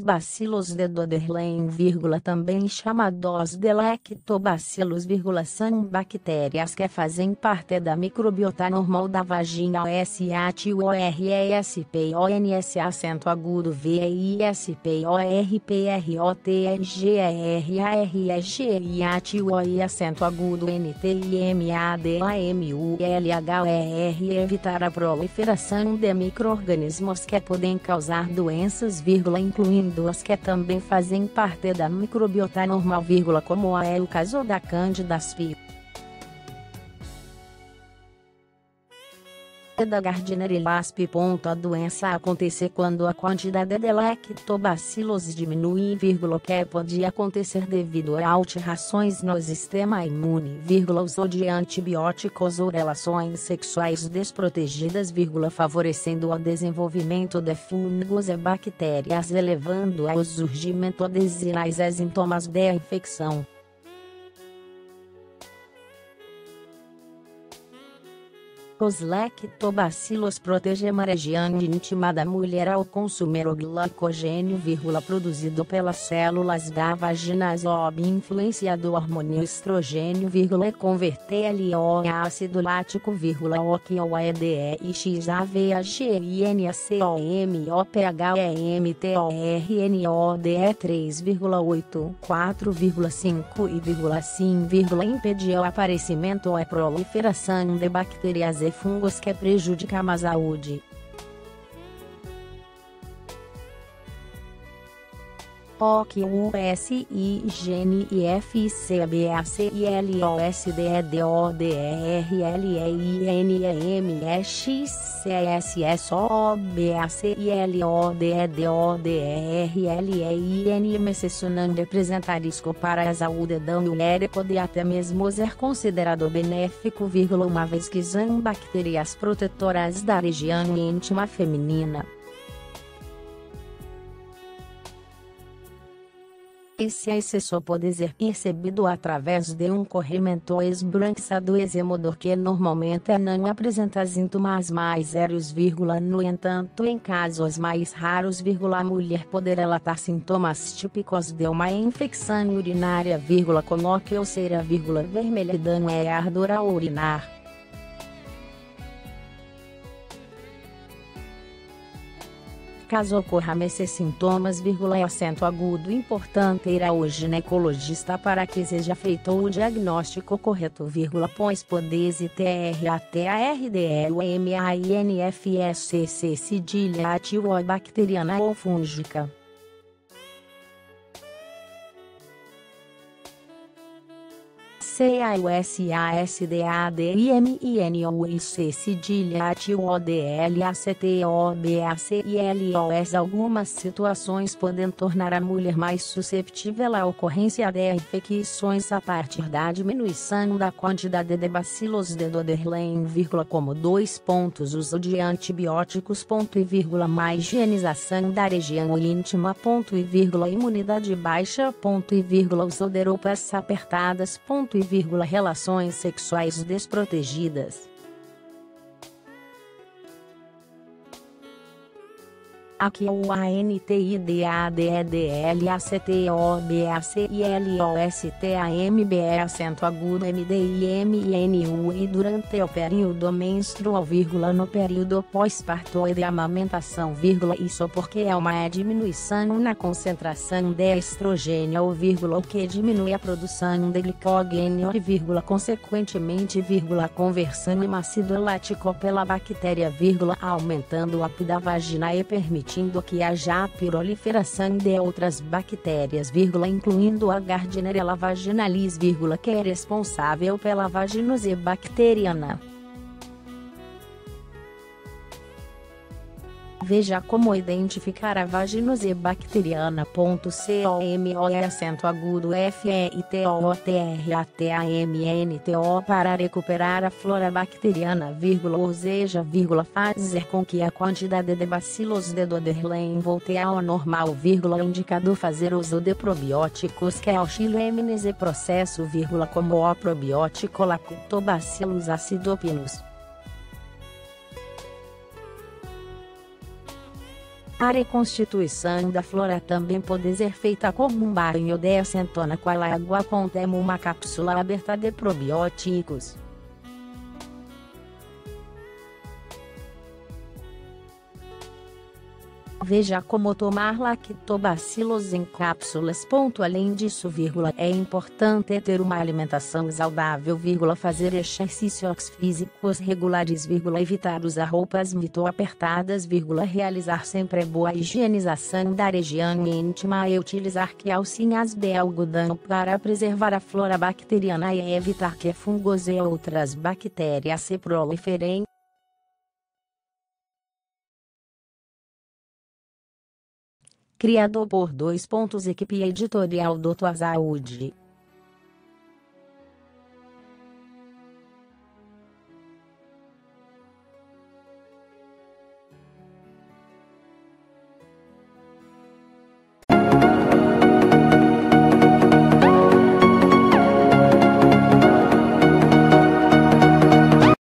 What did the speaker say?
Lactobacillus dedodderlen, também chamados de lactobacillus, são bactérias que fazem parte da microbiota normal da vagina. SATORESPONS acento agudo VISPORPROTGERARSGIATOI acento agudo NTIMADAMULHER evitar a proliferação de micro-organismos que podem causar doenças, incluindo as que também fazem parte da microbiota normal, como é o caso da Candida sp. da Gardnerella sp. A doença acontece quando a quantidade de lactobacillus diminui, que pode acontecer devido a alterações no sistema imune, uso de antibióticos ou relações sexuais desprotegidas, favorecendo o desenvolvimento de fungos e bactérias, elevando ao surgimento de sinais e sintomas de infecção. Os lactobacillus protegem a região íntima da mulher ao consumir o glicogênio, produzido pelas células da vagina sob influência do hormônio estrogênio, e convertê-lo em ácido lático, o que o EDEXAVAGINSOMOPHEMTORNODE 3,8, 4,5 e 5, impedir o aparecimento ou a proliferação de bactérias e fungos que prejudicam a saúde. O que o SIGNEFCBACILOSDEDODERLEINSCSOBACILODERLEINMC não representar risco para a saúde da mulher, pode até mesmo ser considerado benéfico, uma vez que são bactérias protetoras da região íntima feminina. Esse excesso pode ser percebido através de um corrimento esbranquiçado exemodor que normalmente não apresenta sintomas mais sérios, no entanto em casos mais raros, a mulher pode relatar sintomas típicos de uma infecção urinária, como coceira, vermelhidão e ardor ao urinar. Caso ocorram esses sintomas, acento agudo, importante ir ao ginecologista para que seja feito o diagnóstico correto, pois pode existir TRATARDELMAINFSC cedilha atiobacteriana ou fúngica. CAUSASDADMINOIC cedilha ATIODLACTOBACILOS. Algumas situações podem tornar a mulher mais susceptível à ocorrência de infecções a partir da diminuição da quantidade de bacilos de Doderlein, como 2 pontos uso de antibióticos, má higienização da região íntima, imunidade baixa, uso de roupas apertadas, relações sexuais desprotegidas. Aqui o ANTIDADEDLACTOBACILOSTAMBE acento agudo MDIMINU e durante o período menstrual, no período pós-parto e de amamentação, isso porque é uma diminuição na concentração de estrogênio, o que diminui a produção de glicogênio consequentemente, a conversão em ácido lático pela bactéria, aumentando a pH da vagina e permitindo que haja a proliferação de outras bactérias, incluindo a Gardnerella vaginalis, que é responsável pela vaginose bacteriana. Veja como identificar a vaginose bacteriana. COMO acento agudo FEITOTRATAMNTO para recuperar a flora bacteriana, ou seja, fazer com que a quantidade de bacilos de Doderlein volte ao normal, indicado fazer uso de probióticos que auxiliem nesse processo, como o probiótico Lactobacillus acidopenos. A reconstituição da flora também pode ser feita como um banho de acetona com a água contém uma cápsula aberta de probióticos. Veja como tomar lactobacilos em cápsulas. Além disso, é importante ter uma alimentação saudável, fazer exercícios físicos regulares, evitar usar roupas muito apertadas, realizar sempre boa higienização da região íntima e utilizar calcinhas de algodão para preservar a flora bacteriana e evitar que fungos e outras bactérias se proliferem. Criado por Equipe editorial Doutor Saúde.